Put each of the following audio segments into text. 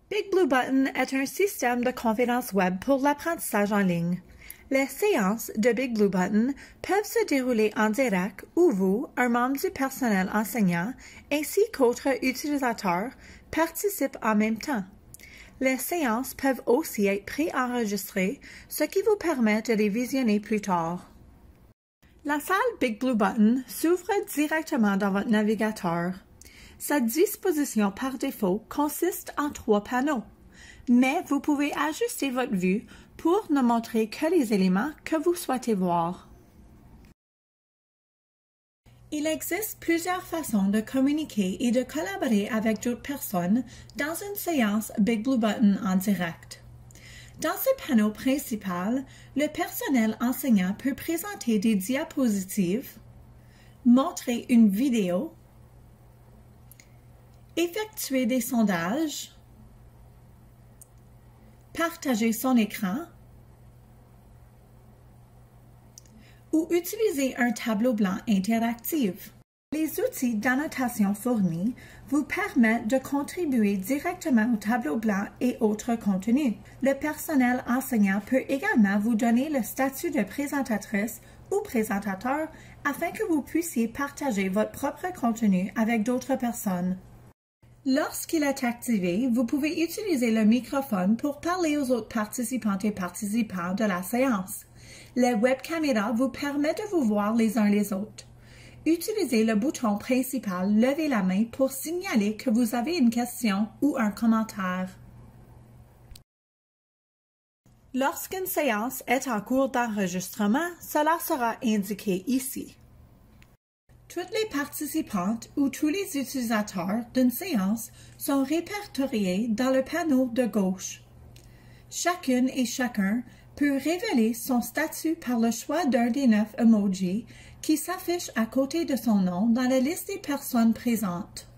BigBlueButton est un système de conférence web pour l'apprentissage en ligne. Les séances de BigBlueButton peuvent se dérouler en direct où vous, un membre du personnel enseignant, ainsi qu'autres utilisateurs, participent en même temps. Les séances peuvent aussi être pré-enregistrées, ce qui vous permet de les visionner plus tard. La salle BigBlueButton s'ouvre directement dans votre navigateur. Sa disposition par défaut consiste en 3 panneaux, mais vous pouvez ajuster votre vue pour ne montrer que les éléments que vous souhaitez voir. Il existe plusieurs façons de communiquer et de collaborer avec d'autres personnes dans une séance BigBlueButton en direct. Dans ce panneau principal, le personnel enseignant peut présenter des diapositives, montrer une vidéo, effectuer des sondages, partager son écran ou utiliser un tableau blanc interactif. Les outils d'annotation fournis vous permettent de contribuer directement au tableau blanc et autres contenus. Le personnel enseignant peut également vous donner le statut de présentatrice ou présentateur afin que vous puissiez partager votre propre contenu avec d'autres personnes. Lorsqu'il est activé, vous pouvez utiliser le microphone pour parler aux autres participantes et participants de la séance. Les webcaméras vous permettent de vous voir les uns les autres. Utilisez le bouton principal « Levez la main » pour signaler que vous avez une question ou un commentaire. Lorsqu'une séance est en cours d'enregistrement, cela sera indiqué ici. Toutes les participantes ou tous les utilisateurs d'une séance sont répertoriés dans le panneau de gauche. Chacune et chacun peut révéler son statut par le choix d'un des 9 emojis qui s'affichent à côté de son nom dans la liste des personnes présentes.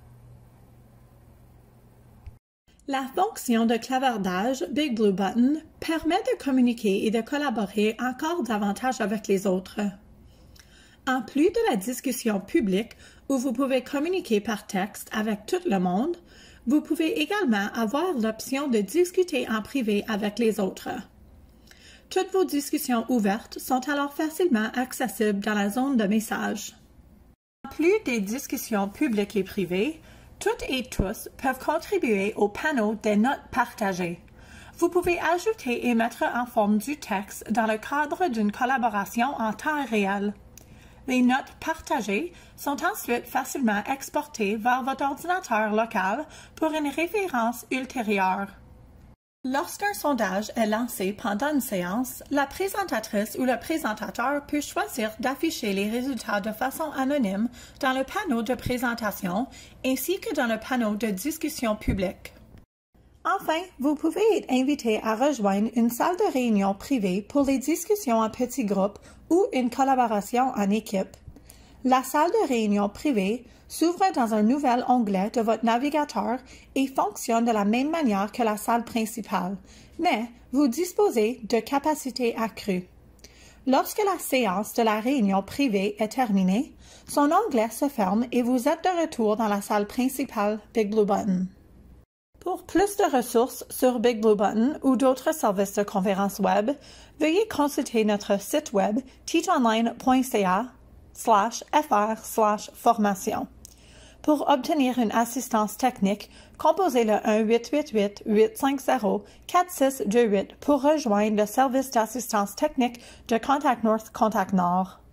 La fonction de clavardage BigBlueButton permet de communiquer et de collaborer encore davantage avec les autres. En plus de la discussion publique où vous pouvez communiquer par texte avec tout le monde, vous pouvez également avoir l'option de discuter en privé avec les autres. Toutes vos discussions ouvertes sont alors facilement accessibles dans la zone de messages. En plus des discussions publiques et privées, toutes et tous peuvent contribuer au panneau des notes partagées. Vous pouvez ajouter et mettre en forme du texte dans le cadre d'une collaboration en temps réel. Les notes partagées sont ensuite facilement exportées vers votre ordinateur local pour une référence ultérieure. Lorsqu'un sondage est lancé pendant une séance, la présentatrice ou le présentateur peut choisir d'afficher les résultats de façon anonyme dans le panneau de présentation ainsi que dans le panneau de discussion publique. Enfin, vous pouvez être invité à rejoindre une salle de réunion privée pour les discussions en petits groupes ou une collaboration en équipe. La salle de réunion privée s'ouvre dans un nouvel onglet de votre navigateur et fonctionne de la même manière que la salle principale, mais vous disposez de capacités accrues. Lorsque la séance de la réunion privée est terminée, son onglet se ferme et vous êtes de retour dans la salle principale BigBlueButton. Pour plus de ressources sur BigBlueButton ou d'autres services de conférence web, veuillez consulter notre site web teachonline.ca/fr/formation. Pour obtenir une assistance technique, composez le 1-888-850-4628 pour rejoindre le service d'assistance technique de Contact North Contact Nord.